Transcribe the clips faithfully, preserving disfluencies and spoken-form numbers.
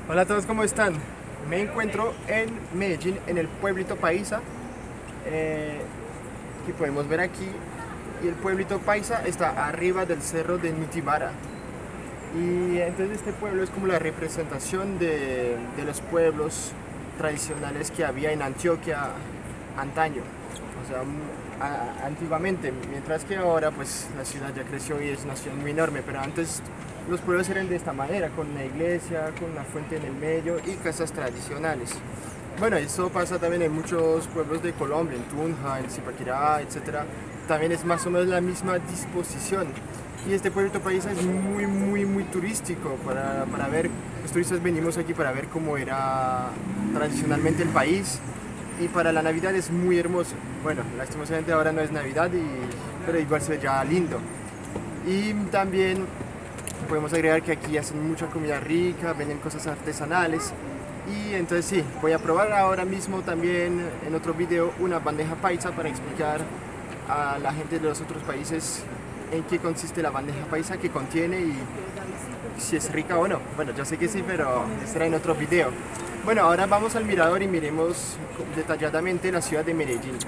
Hola a todos, ¿cómo están? Me encuentro en Medellín, en el pueblito Paisa, eh, que podemos ver aquí. Y el pueblito Paisa está arriba del cerro de Nutibara. Y entonces este pueblo es como la representación de, de los pueblos tradicionales que había en Antioquia antaño. O sea, a, antiguamente, mientras que ahora pues la ciudad ya creció y es una ciudad muy enorme, pero antes los pueblos eran de esta manera, con una iglesia, con una fuente en el medio y casas tradicionales. Bueno, esto pasa también en muchos pueblos de Colombia, en Tunja, en Zipaquirá, etcétera. También es más o menos la misma disposición. Y este pueblito Paisa es muy, muy, muy turístico para, para ver. Los turistas venimos aquí para ver cómo era tradicionalmente el país. Y para la Navidad es muy hermoso. Bueno, lastimosamente ahora no es Navidad, y, pero igual se ve ya lindo. Y también podemos agregar que aquí hacen mucha comida rica, venden cosas artesanales. Y entonces sí, voy a probar ahora mismo también en otro video una bandeja paisa para explicar a la gente de los otros países en qué consiste la bandeja paisa, qué contiene y si es rica o no. Bueno, ya sé que sí, pero estará en otro video. Bueno, ahora vamos al mirador y miremos detalladamente la ciudad de Medellín.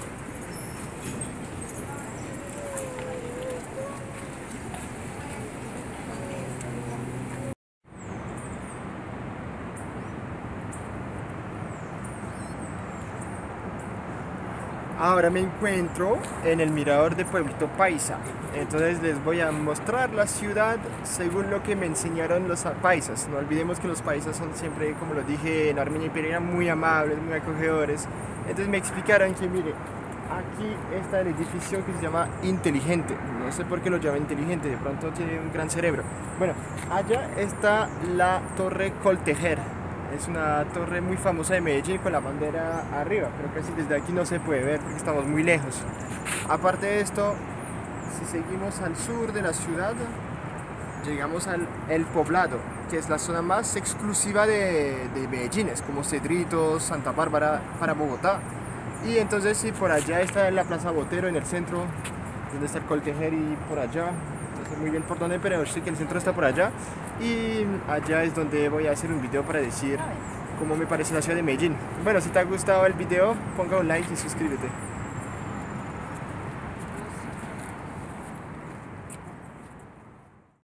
Ahora me encuentro en el mirador de Pueblito Paisa, entonces les voy a mostrar la ciudad según lo que me enseñaron los paisas. No olvidemos que los paisas son siempre, como lo dije en Armenia y Pereira, muy amables, muy acogedores. Entonces me explicaron que, mire, aquí está el edificio que se llama Inteligente. No sé por qué lo llama Inteligente, de pronto tiene un gran cerebro. Bueno, allá está la Torre Coltejer. Es una torre muy famosa de Medellín con la bandera arriba, pero casi desde aquí no se puede ver porque estamos muy lejos. Aparte de esto, si seguimos al sur de la ciudad, llegamos al El Poblado, que es la zona más exclusiva de, de Medellín, es como Cedritos, Santa Bárbara para Bogotá. Y entonces sí, por allá está la Plaza Botero en el centro, donde está el Coltejer, y por allá. No sé muy bien por dónde, pero sé que el centro está por allá. Y allá es donde voy a hacer un video para decir cómo me parece la ciudad de Medellín. Bueno, si te ha gustado el video, ponga un like y suscríbete.